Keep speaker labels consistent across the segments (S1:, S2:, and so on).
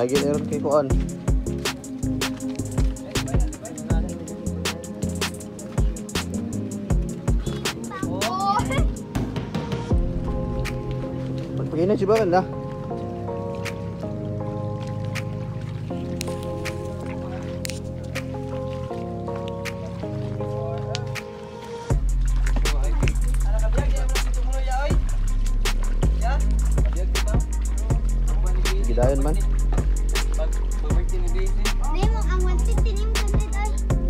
S1: Lagi na rin kay Kuan. Pagpaginan si Bakan na. Gidayon man.
S2: Nemo ang 150 nimo content ay.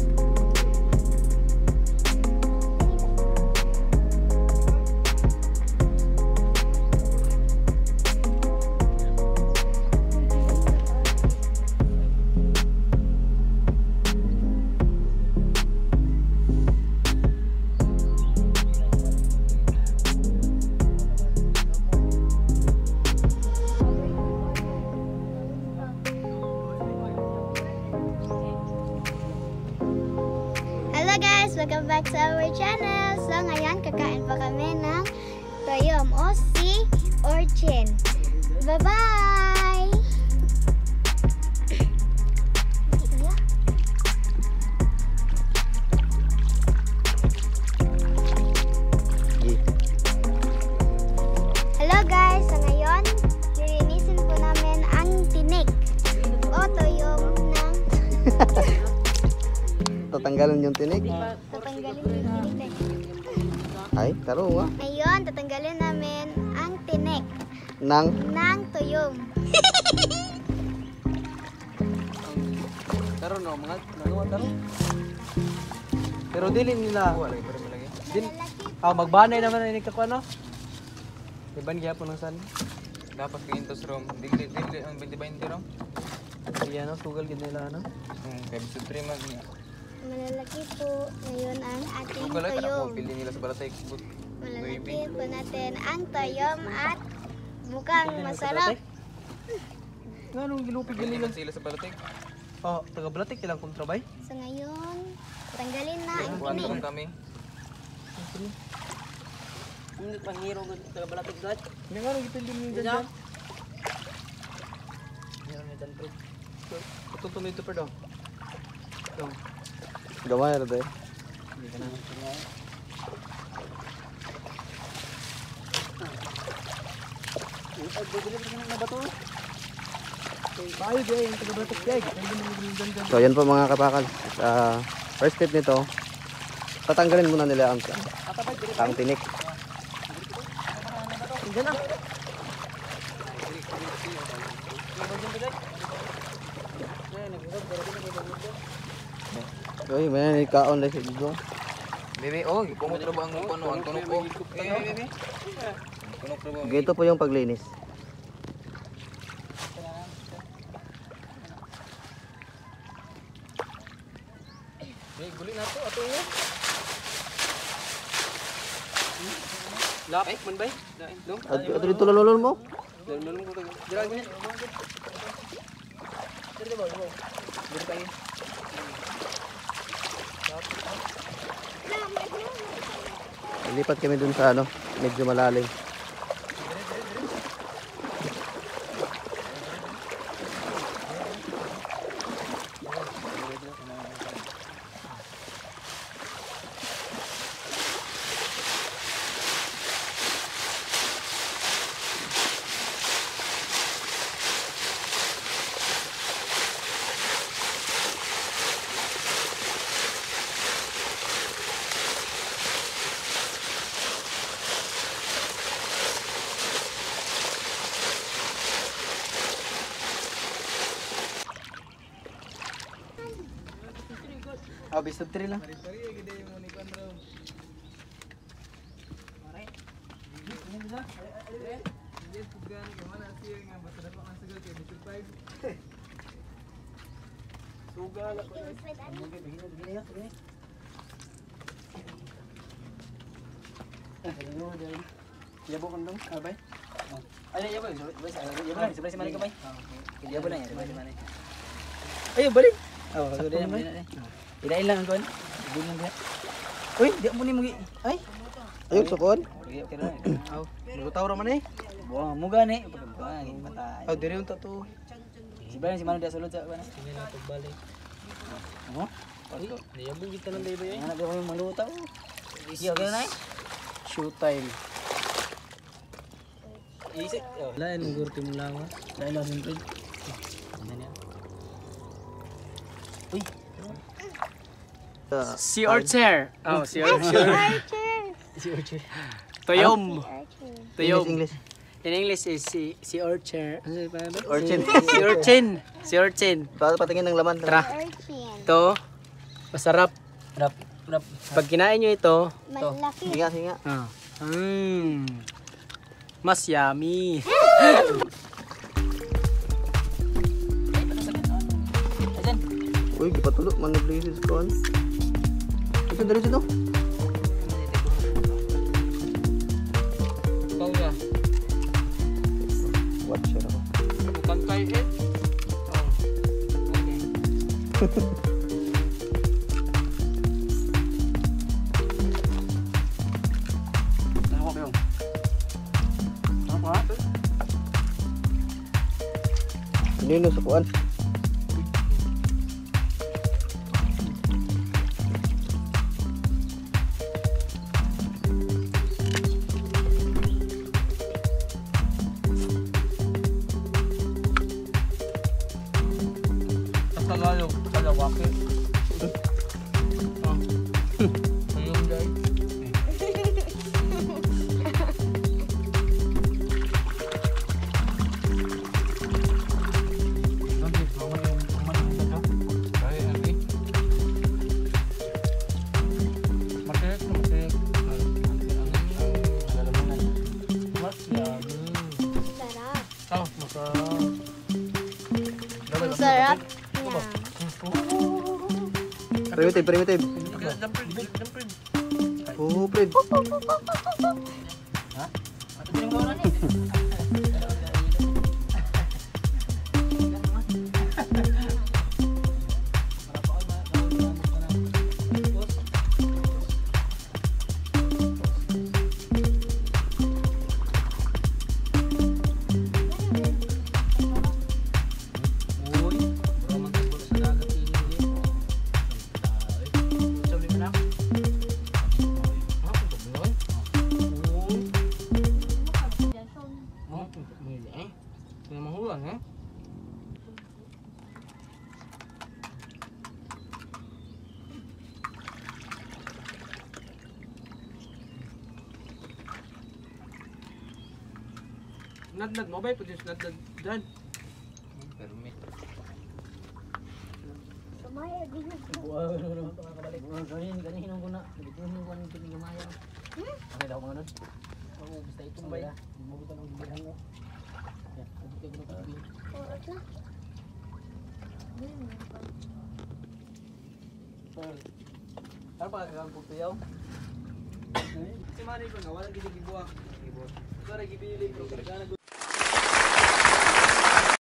S2: Hello guys, welcome back to our channel. So ngayon kakain pa kami ng toyom o sea urchin. Bye bye. Hello guys, so ngayon lilinisin po namin ang tinik o toyom ng
S1: Tatanggalin yung tinik.
S2: tatanggalin yung tinik.
S1: Ay, taro nga.
S2: Ngayon, tatanggalin namin ang tinik
S1: Nang
S2: ng tuyong.
S3: Taro no, mga nagawa taro. Pero dili nila. Wala lagi. Din. Magbanay naman ini ka ano? Iban gyapon ng san.
S4: Dapat kaintos rom. Dili ang 20-20 rom.
S3: Iya no, tugal gid nila ano.
S4: Kaya bisu 3 man niya.
S2: Malalaki po ngayon ang ating
S4: Tugal ay kada
S2: tuyong.
S4: ko pili nila sa balatay.
S2: Malalaki po natin ang tuyom at mukhang masarap.
S3: Nganong gilupig
S4: Pili
S3: gililan.
S4: sila sa balatay.
S3: Oh, taga Blatik ilang kontrabay.
S2: So ngayon, tanggalin na ang
S4: Kuan
S2: tinik.
S4: kami.
S3: Hindi panghiro taga Blatik dad. Nganong gipili mo diyan. Yan ni dan bro. Tutuloy ito pa daw. Dong.
S1: gamay ra day.
S3: Hindi ka na. Bayo gay, taga Blatik gay.
S1: So yan po mga kapakal. First step nito, tatanggalin muna nila ang tinik.
S3: Diyan na.
S1: Uy, may kaon dahil dito.
S4: Bebe, oh, kumot ra ba ang kuno ang tunok ko. Bebe. Tunok ra ba?
S1: Ganito po yung paglinis.
S3: Guli na to, ato yun. Lapik man bay? Dong.
S1: Ato dito lalolon mo?
S3: Lulong ko tayo. Dirang niya. Dito ba? Dito tayo.
S1: Lipat kami dun sa ano, medyo malalim.
S3: Best of 3 lang. Sugal ako. Yabo kon dong, abay. Ay, yabo. Yabo na, sabay si Manay kabay. Yabo na yan, sabay si Manay. Ay, balik. Oh, sakto na yan. Ilain lang ang kon. Bilang dia. Uy, di mo ni mo. Ay.
S1: Ayun sa kuan.
S3: Okay na. Aw, magutaw ra man eh. Buang mo gani. Patay.
S1: Ah, dire yung tato.
S3: Si Brian, si Mano dia sulod sa ba na?
S4: Sige na pagbalik.
S3: Ano?
S4: Niyabog kita ng day ba yun?
S3: Anak ko yung malutaw. Iyo kayo na eh. Showtime.
S4: Isip. Wala yung gurti mo lang.
S3: Dahil lang siyempre. Ano niya? Uy.
S5: Sea Orcher. Oh, Sea Orcher.
S2: Archer.
S3: Si Orchard.
S5: Toyom.
S2: Archer.
S5: Toyom.
S1: English.
S5: In English is Sea Orcher. Ano ba ba?
S1: Orchin.
S5: Sea Orchin. Sea Orchin.
S1: Patingin ng laman.
S5: Tara.
S2: Archin.
S5: Ito, masarap.
S3: Rap.
S5: Pag kinain nyo ito,
S2: Malaki.
S1: Sige nga, sige nga.
S5: mas yummy.
S3: Ayan.
S1: Uy, gipatulo. Maniblases ko. Ito, dali dito.
S4: Ikaw na.
S1: Watcher ako.
S4: Bukan kayo eh. Oh. Okay.
S3: Ano ko yung? Ano ko ha?
S1: Hindi no, sa kuwan.
S4: Tagalog, kalawaki. Ayun guys. Ay, abi. Masarap na masarap. Mas yummy.
S2: Sarap.
S4: Ah, masarap.
S2: Ang sarap niya.
S1: Primitive, primitive. Oo, Fred.
S3: Ato din mo na ni.
S4: Uy, bro, magkagol sa dagat ini.
S3: Sabi mo na.
S4: Ah, ito ba yun? Uy. May eh. May mahulang eh. Nadnad mo ba? Pwede nadnad dyan. Permit.
S2: Sumaya din.
S3: Wow, ano ito makakabalik. Ganin ko na. Nagituhin ko ng pinigumaya. Okay daw mga nun. Oo, basta itong bay. Hindi mo kita ng bibihan mo. Yan, abot ka ng kabi.
S2: Oras na.
S3: Ano pa kagawin po ito yaw?
S4: Si Manny ko nga, wala ginigibuwa. Ito rin gibili ko.